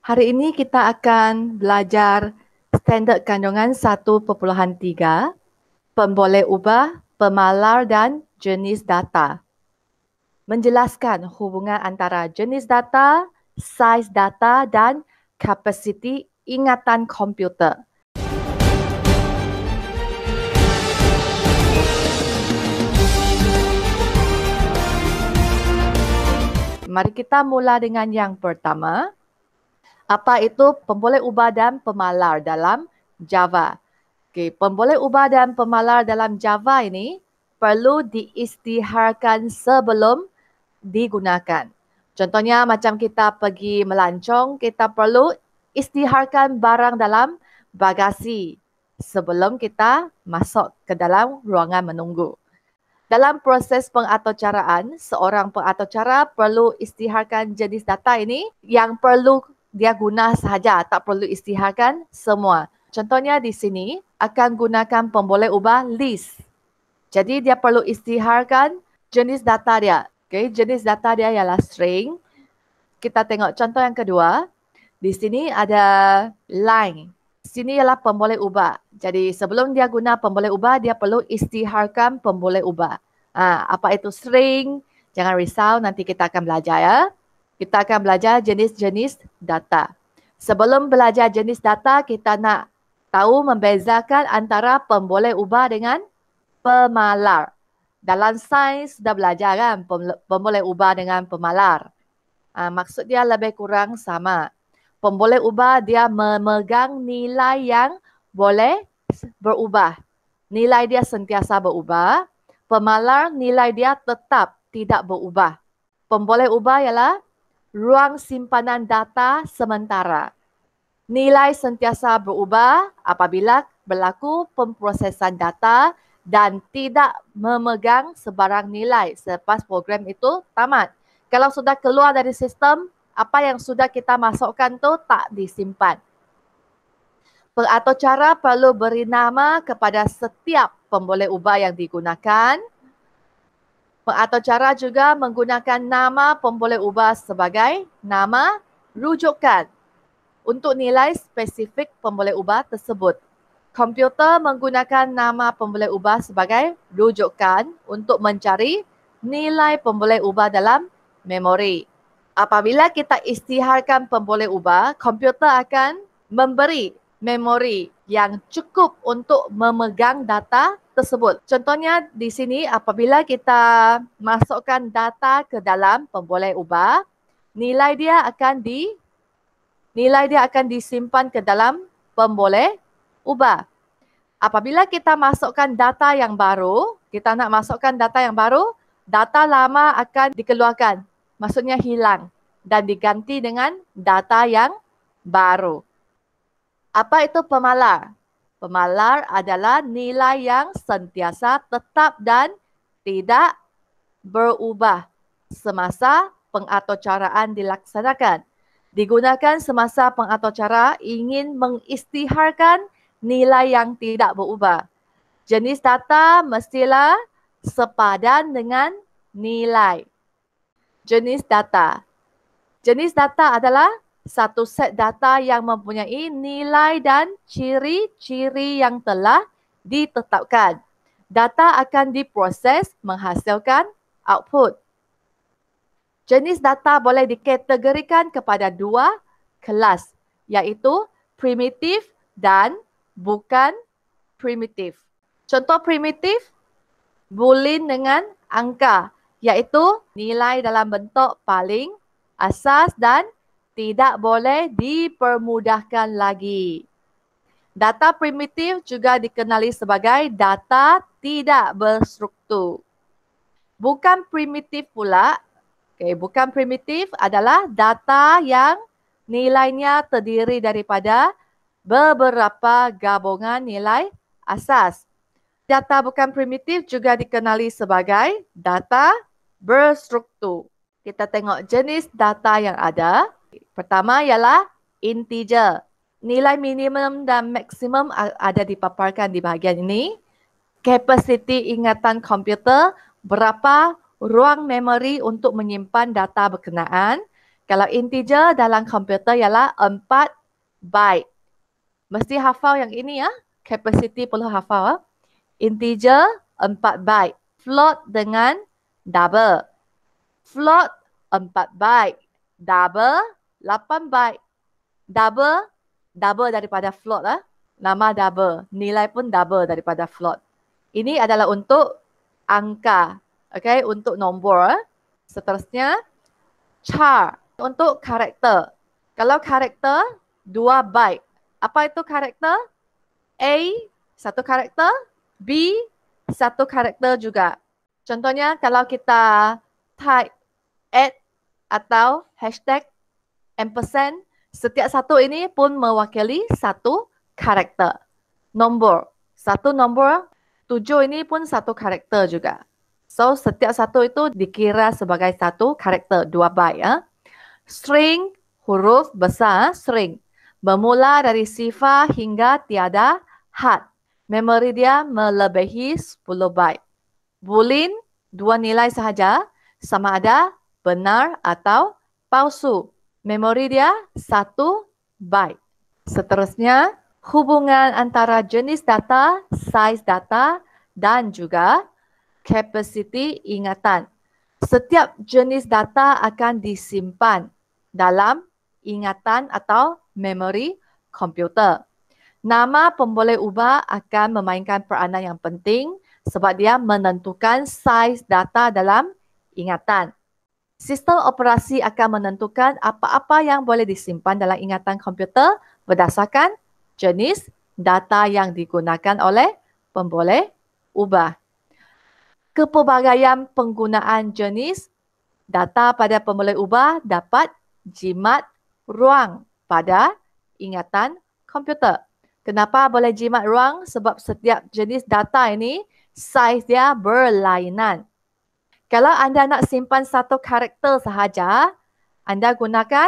Hari ini kita akan belajar standard kandungan 1.3, pemboleh ubah, pemalar dan jenis data. Menjelaskan hubungan antara jenis data, saiz data dan kapasiti ingatan komputer. Mari kita mula dengan yang pertama. Apa itu pemboleh ubah dan pemalar dalam Java? Okey, pemboleh ubah dan pemalar dalam Java ini perlu diisytiharkan sebelum digunakan. Contohnya macam kita pergi melancong, kita perlu isytiharkan barang dalam bagasi sebelum kita masuk ke dalam ruangan menunggu. Dalam proses pengaturcaraan, seorang pengaturcara perlu isytiharkan jenis data ini yang perlu dia guna sahaja, tak perlu isytiharkan semua. Contohnya di sini akan gunakan pemboleh ubah list. Jadi dia perlu isytiharkan jenis data dia. Okay, jenis data dia ialah string. Kita tengok contoh yang kedua. Di sini ada line. Sini ialah pemboleh ubah. Jadi sebelum dia guna pemboleh ubah, dia perlu isytiharkan pemboleh ubah. Apa itu string? Jangan risau, nanti kita akan belajar ya. Kita akan belajar jenis-jenis data. Sebelum belajar jenis data, kita nak tahu membezakan antara pemboleh ubah dengan pemalar. Dalam sains sudah belajar kan pemboleh ubah dengan pemalar. Maksud dia lebih kurang sama. Pemboleh ubah dia memegang nilai yang boleh berubah. Nilai dia sentiasa berubah. Pemalar nilai dia tetap tidak berubah. Pemboleh ubah ialah ruang simpanan data sementara. Nilai sentiasa berubah apabila berlaku pemprosesan data dan tidak memegang sebarang nilai selepas program itu tamat. Kalau sudah keluar dari sistem, apa yang sudah kita masukkan tu tak disimpan. Pengaturcara perlu beri nama kepada setiap pemboleh ubah yang digunakan. Pengaturcara juga menggunakan nama pemboleh ubah sebagai nama rujukan untuk nilai spesifik pemboleh ubah tersebut. Komputer menggunakan nama pemboleh ubah sebagai rujukan untuk mencari nilai pemboleh ubah dalam memori. Apabila kita isytiharkan pemboleh ubah, komputer akan memberi memori yang cukup untuk memegang data tersebut. Contohnya di sini apabila kita masukkan data ke dalam pemboleh ubah, nilai dia akan disimpan ke dalam pemboleh ubah. Apabila kita masukkan data yang baru, kita nak masukkan data yang baru, data lama akan dikeluarkan. Maksudnya hilang dan diganti dengan data yang baru. Apa itu pemalar? Pemalar adalah nilai yang sentiasa tetap dan tidak berubah semasa pengaturcaraan dilaksanakan. Digunakan semasa pengaturcara ingin mengisytiharkan nilai yang tidak berubah. Jenis data mestilah sepadan dengan nilai. Jenis data. Jenis data adalah satu set data yang mempunyai nilai dan ciri-ciri yang telah ditetapkan. Data akan diproses menghasilkan output. Jenis data boleh dikategorikan kepada dua kelas, iaitu primitif dan bukan primitif. Contoh primitif, boolean dengan angka, iaitu nilai dalam bentuk paling asas dan tidak boleh dipermudahkan lagi. Data primitif juga dikenali sebagai data tidak berstruktur. Bukan primitif pula, bukan primitif adalah data yang nilainya terdiri daripada beberapa gabungan nilai asas. Data bukan primitif juga dikenali sebagai data berstruktur. Kita tengok jenis data yang ada. Pertama ialah integer. Nilai minimum dan maksimum ada dipaparkan di bahagian ini. Kapasiti ingatan komputer, berapa ruang memori untuk menyimpan data berkenaan. Kalau integer dalam komputer ialah 4 byte. Mesti hafal yang ini ya. Capacity perlu hafal. Integer 4 byte. Float dengan double. Float 4 byte. Double 8 byte. Double daripada float. Nama double. Nilai pun double daripada float. Ini adalah untuk angka. Okay, untuk nombor. Seterusnya, char. Untuk karakter. Kalau karakter, 2 byte. Apa itu karakter? A, 1 karakter. B, 1 karakter juga. Contohnya, kalau kita type @ atau hashtag ampersand, setiap satu ini pun mewakili 1 karakter. Nombor. 1 nombor 7 ini pun 1 karakter juga. So, setiap satu itu dikira sebagai 1 karakter, 2 byte. Ya. String, huruf besar, string. Bermula dari sifar hingga tiada had. Memori dia melebihi 10 byte. Boolean, 2 nilai sahaja, sama ada benar atau palsu. Memori dia 1 byte. Seterusnya, hubungan antara jenis data, size data, dan juga kapasiti ingatan. Setiap jenis data akan disimpan dalam ingatan atau memori komputer. Nama pemboleh ubah akan memainkan peranan yang penting sebab dia menentukan saiz data dalam ingatan. Sistem operasi akan menentukan apa-apa yang boleh disimpan dalam ingatan komputer berdasarkan jenis data yang digunakan oleh pemboleh ubah. Kepelbagaian penggunaan jenis data pada pemboleh ubah dapat jimat ruang pada ingatan komputer. Kenapa boleh jimat ruang? Sebab setiap jenis data ini saiz dia berlainan. Kalau anda nak simpan 1 karakter sahaja, anda gunakan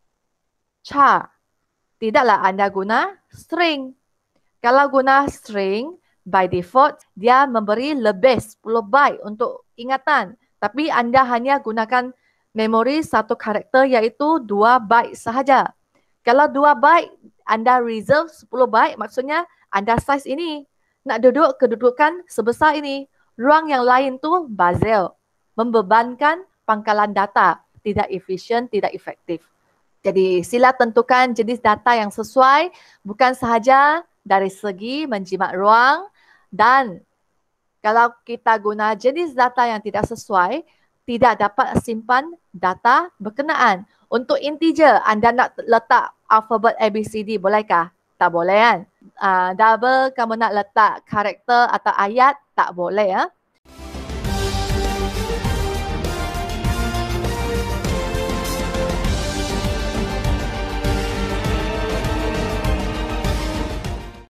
char. Tidaklah anda guna string. Kalau guna string, by default, dia memberi lebih 10 byte untuk ingatan. Tapi anda hanya gunakan memori 1 karakter iaitu 2 byte sahaja. Kalau 2 byte, anda reserve 10 byte, maksudnya anda saiz ini. Nak duduk kedudukan sebesar ini. Ruang yang lain tu bazil. Membebankan pangkalan data. Tidak efisien, tidak efektif. Jadi sila tentukan jenis data yang sesuai. Bukan sahaja dari segi menjimat ruang. Dan kalau kita guna jenis data yang tidak sesuai, tidak dapat simpan data berkenaan. Untuk integer, anda nak letak alfabet ABCD, bolehkah? Tak boleh kan? Double, kamu nak letak karakter atau ayat, tak boleh. Ya?